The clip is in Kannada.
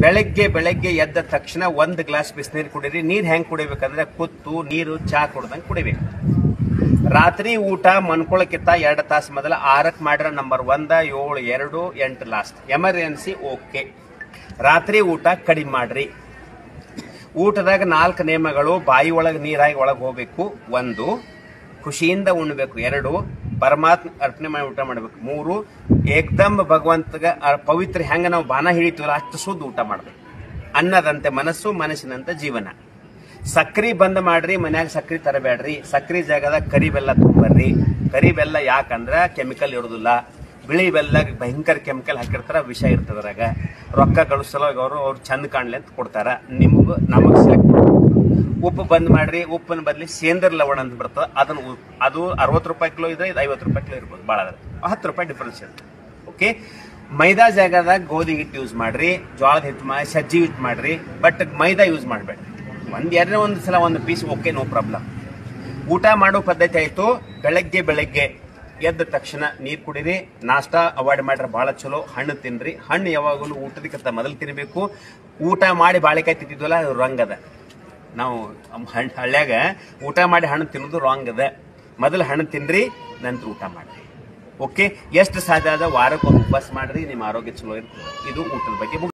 ಬೆಳಗ್ಗೆ ಎದ್ದ ತಕ್ಷಣ 1 ಗ್ಲಾಸ್ ಬಿಸಿನೀರು ಕುಡೀರಿ. ನೀರ್ ಹೆಂಗ್ ಕುಡಿಬೇಕಂದ್ರೆ ಕುತ್ತು ನೀರು ಚಾ ಕುಡ್ದಂಗ್ ಕುಡಿಬೇಕು. ರಾತ್ರಿ ಊಟ ಮನ್ಕೊಳಕ್ಕಿಂತ 2 ತಾಸು ಮೊದಲ 6ಕ್ಕೆ ಮಾಡ್ರ ನಂಬರ್ 1, 7, 2, 8 ಲಾಸ್ಟ್. Emergency okay. ರಾತ್ರಿ ಊಟ ಕಡಿಮೆ ಮಾಡ್ರಿ. ಊಟದಾಗ 4 ನಿಯಮಗಳು: ಬಾಯಿ ಒಳಗೆ ನೀರಾಗಿ ಒಳಗೆ ಹೋಗ್ಬೇಕು 1, ಖುಷಿಯಿಂದ ಉಣ್ಬೇಕು 2, ಪರಮಾತ್ಮ ಅರ್ಪಣೆ ಮಾಡಿ ಊಟ ಮಾಡ್ಬೇಕು 3, ಏಕ್ದಮ್ ಭಗವಂತಗ ಪವಿತ್ರ ಹೆಂಗ ನಾವು ಬಾನ ಹಿಡಿತೀವಲ್ಲ ಅಷ್ಟು ಶುದ್ಧ ಊಟ ಮಾಡ್ಬೇಕು. ಅನ್ನದಂತೆ ಮನಸ್ಸು, ಮನಸ್ಸಿನಂತೆ ಜೀವನ. ಸಕ್ರಿ ಬಂದ್ ಮಾಡ್ರಿ. ಮನ್ಯಾಗ ಸಕ್ರಿ ತರಬೇಡ್ರಿ. ಸಕ್ರಿ ಜಾಗದಾಗ ಕರಿ ಬೆಲ್ಲ ತುಂಬರ್ರಿ. ಕರಿ ಬೆಲ್ಲ ಯಾಕಂದ್ರ ಕೆಮಿಕಲ್ ಇರೋದಿಲ್ಲ. ಬಿಳಿ ಬೆಲ್ಲ ಭಯಂಕರ ಕೆಮಿಕಲ್ ಹಾಕಿರ್ತಾರ, ವಿಷ ಇರ್ತದ್ರಾಗ. ರೊಕ್ಕ ಗಳಿಸಲೋಗ ಅವ್ರು ಚಂದ ಕಾಣ್ಲಿ ಅಂತ ಕೊಡ್ತಾರ. ನಮಗ್ ಸೆಲೆಕ್ಟ್ ಉಪ್ಪು ಬಂದ್ ಮಾಡ್ರಿ. ಉಪ್ಪಿನ ಬದ್ಲಿ ಸೇಂದ್ರ ಲವಣ ಅಂತ ಬರ್ತದ. ಅದು 60 ರೂಪಾಯಿ ಕಿಲೋ ಇದ್ರೆ ಇದು 50 ರೂಪಾಯಿ ಕಿಲೋ ಇರ್ಬೋದು. ಭಾಳ 10 ರೂಪಾಯಿ ಡಿಫ್ರೆನ್ಸ್ ಇರುತ್ತೆ. ಓಕೆ. ಮೈದಾ ಜಾಗದಾಗ ಗೋಧಿ ಹಿಟ್ಟು ಯೂಸ್ ಮಾಡ್ರಿ. ಜೋಳದ ಹಿಟ್ಟು ಸಜ್ಜಿ ಯೂಸ್ ಮಾಡ್ರಿ. ಬಟ್ ಮೈದಾ ಯೂಸ್ ಮಾಡಬೇಡ್ರಿ. ಒಂದು ಸಲ ಒಂದು ಪೀಸ್ ಓಕೆ, ನೋ ಪ್ರಾಬ್ಲಮ್. ಊಟ ಮಾಡೋ ಪದ್ಧತಿ ಆಯ್ತು. ಬೆಳಗ್ಗೆ ಎದ್ದ ತಕ್ಷಣ ನೀರ್ ಕುಡೀರಿ. ನಾಷ್ಟಾ ಅವಾಯ್ಡ್ ಮಾಡ್ರೆ ಬಹಳ ಚಲೋ. ಹಣ್ಣು ತಿನ್ರಿ. ಹಣ್ಣು ಯಾವಾಗಲೂ ಊಟದಕ್ಕಿಂತ ಮೊದಲು ತಿನ್ಬೇಕು. ಊಟ ಮಾಡಿ ಬಾಳೆಕಾಯಿ ತಿಂತಿದ್ವಲ್ಲ, ಅದು ರಾಂಗ್ ಅದ. ನಾವು ಹಳ್ಳ್ಯಾಗ ಊಟ ಮಾಡಿ ಹಣ್ಣು ತಿನ್ನೋದು ರಾಂಗ್ ಅದ. ಮೊದಲು ಹಣ್ಣು ತಿನ್ರಿ, ನಂತರ ಊಟ ಮಾಡ್ರಿ. ಓಕೆ. ಎಷ್ಟು ಸಾಧ್ಯ ಆದ ವಾರಕ್ಕೊಮ್ಮೆ ಉಪವಾಸ ಮಾಡ್ರಿ. ನಿಮ್ಮ ಆರೋಗ್ಯ ಚಲೋ ಇರ್ತದೆ. ಇದು ಊಟದ ಬಗ್ಗೆ.